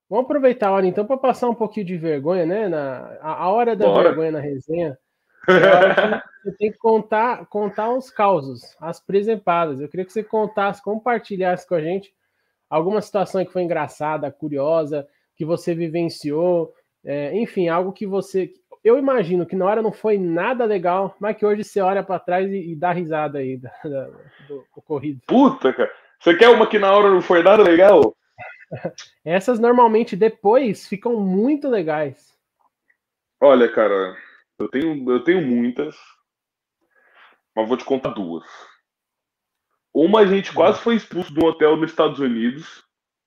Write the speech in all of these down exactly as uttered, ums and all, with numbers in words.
Vamos aproveitar a hora então para passar um pouquinho de vergonha, né? Na, a, a hora da Bora. vergonha na resenha é a hora que você tem que contar, contar os causos, as presepadas. Eu queria que você contasse, compartilhasse com a gente alguma situação que foi engraçada, curiosa, que você vivenciou, é, enfim, algo que você. Eu imagino que na hora não foi nada legal, mas que hoje você olha para trás e, e dá risada aí da, da, do ocorrido. Puta, cara. Você quer uma que na hora não foi nada legal? Essas normalmente depois ficam muito legais. Olha, cara, eu tenho, eu tenho muitas, mas vou te contar duas. Uma, a gente quase foi expulso de um hotel nos Estados Unidos.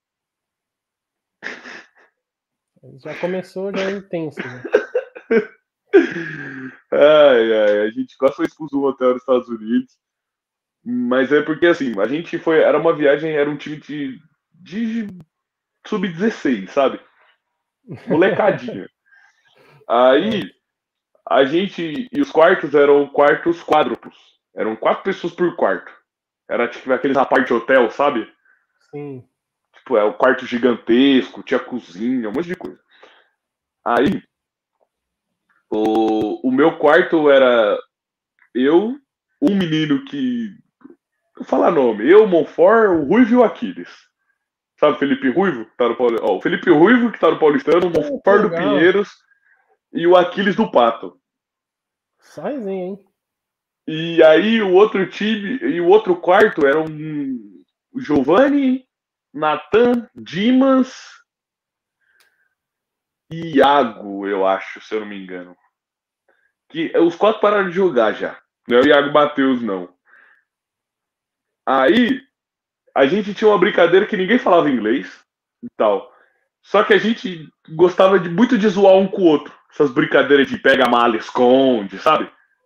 Já começou, já é intenso. Né? Ai, ai, a gente quase foi expulso de um hotel nos Estados Unidos. Mas é porque, assim, a gente foi. Era uma viagem, era um time de, de sub dezesseis, sabe? Molecadinha. Aí, a gente. E os quartos eram quartos quádruplos. Eram quatro pessoas por quarto. Era tipo aqueles apart hotel, sabe? Sim. Tipo, é o quarto gigantesco, tinha cozinha, um monte de coisa. Aí, o, o meu quarto era eu, um menino que. Vou falar nome. Eu, Monfort, o Ruivo e o Aquiles. Sabe, Felipe Ruivo? Que tá no Paulistano. Ó, o Felipe Ruivo, que tá no Paulistano, o Oh, que Monfort do legal. Pinheiros e o Aquiles do Pato. Só resenha, hein? E aí o outro time, e o outro quarto era um o Giovanni, Natan, Dimas e Iago, eu acho, se eu não me engano. Que os quatro pararam de jogar já. Não é o Iago Matheus, não. Aí a gente tinha uma brincadeira que ninguém falava inglês e tal. Só que a gente gostava de, muito de zoar um com o outro. Essas brincadeiras de pega mala, esconde, sabe?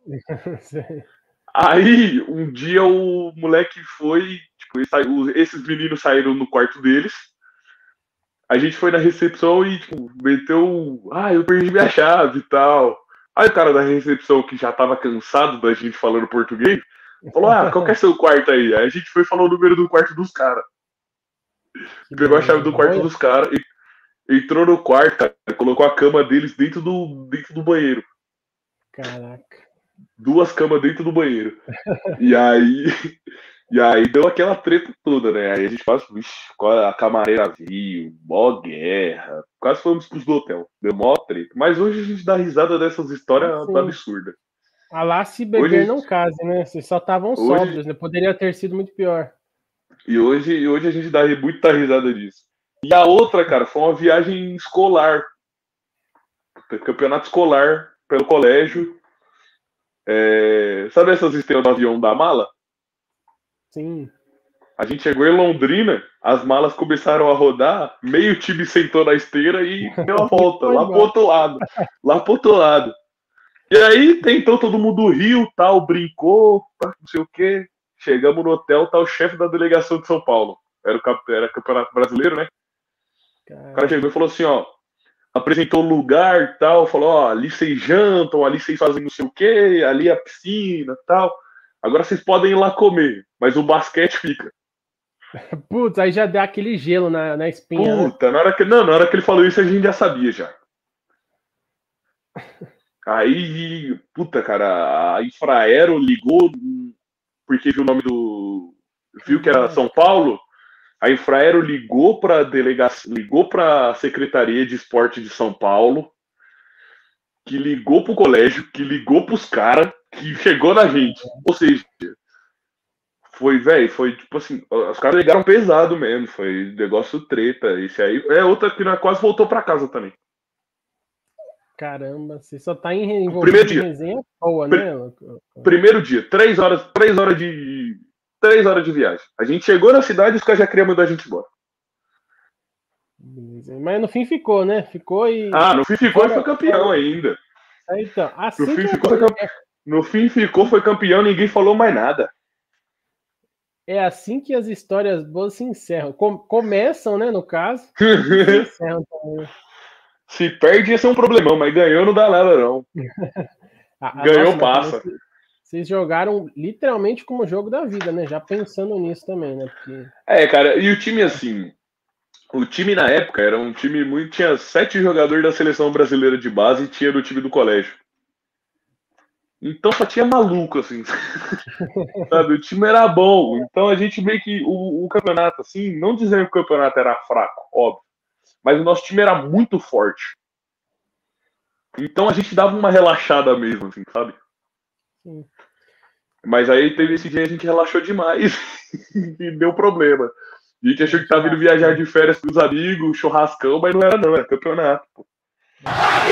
Aí, um dia o moleque foi. Tipo, ele saiu- esses meninos saíram no quarto deles. A gente foi na recepção e, tipo, meteu. Ah, eu perdi minha chave e tal. Aí o cara da recepção, que já tava cansado da gente falando português, falou: Ah, qual que é seu quarto aí? Aí a gente foi e falou o número do quarto dos caras. Que Pegou a chave beleza. do quarto Olha, dos caras e entrou no quarto, cara, colocou a cama deles dentro do, dentro do banheiro. caraca. Duas camas dentro do banheiro. E aí. E aí deu aquela treta toda, né? Aí a gente quase, vixi, a camareira viu, mó guerra. Quase fomos expulsos do hotel. Deu mó treta. Mas hoje a gente dá risada dessas histórias Assim, absurdas. a lá se Hoje, a beber não gente- case, né? Vocês só estavam hoje, sóbrios, né? Poderia ter sido muito pior. e hoje, e hoje a gente dá muita risada disso. E a outra, cara, foi uma viagem escolar. Campeonato escolar pelo colégio. É, sabe essas estrelas do avião da mala? Sim. A gente chegou em Londrina, as malas começaram a rodar, meio time sentou na esteira e deu a E volta, foi lá pro embora. outro lado, lá pro outro lado. E aí, então, todo mundo riu, tal, brincou, não sei o quê. Chegamos no hotel, tá o chefe da delegação de São Paulo. Era o cap- era campeonato brasileiro, né? O cara chegou e Caramba. falou assim, ó, apresentou o lugar, tal, falou, ó, ali vocês jantam, ali vocês fazem não sei o quê, ali é a piscina, tal. Agora vocês podem ir lá comer, mas o basquete fica. Putz, aí já deu aquele gelo na, na espinha, né? Puta, na hora que, não, na hora que ele falou isso, a gente já sabia já. Aí, puta, cara, a Infraero ligou porque viu o nome do. Viu que era São Caraca. Paulo. A Infraero ligou para delegacia, ligou para a Secretaria de Esporte de São Paulo, que ligou pro colégio, que ligou pros caras, que chegou na gente. Ou seja, foi, velho, foi tipo assim, os caras ligaram pesado mesmo, foi negócio treta. Esse aí é outra que nós quase voltou para casa também. Caramba, você só tá em- Primeiro envolvido em dia. resenha boa, né? Primeiro dia, três horas, três horas de. Três horas de viagem. A gente chegou na cidade e os caras já queriam mandar a gente embora. Mas no fim ficou, né? Ficou e. Ah, no fim ficou e foi Fora, fora... campeão ainda. Então, No assim fim que ficou, foi campeão. é, No fim ficou, foi campeão, ninguém falou mais nada. é assim que as histórias boas se encerram. Com, começam, né, no caso, e se encerram também. Se perde ia ser um problemão, mas ganhou não dá nada, não. Ah, ah, nossa, Ganhou, mas também passa. vocês jogaram literalmente como jogo da vida, né? Já pensando nisso também, né? Porque. É, cara, e o time assim. O time na época era um time muito. Tinha sete jogadores da seleção brasileira de base e tinha no time do colégio. Então só tinha maluco, assim. Sabe? O time era bom. Então a gente meio que. O, o campeonato, assim, não dizendo que o campeonato era fraco, óbvio. Mas o nosso time era muito forte. Então a gente dava uma relaxada mesmo, assim, sabe? Sim. Mas aí teve esse dia a gente relaxou demais e deu problema. A gente achou que tava indo viajar de férias com os amigos, churrascão, mas não era não, era campeonato. Pô.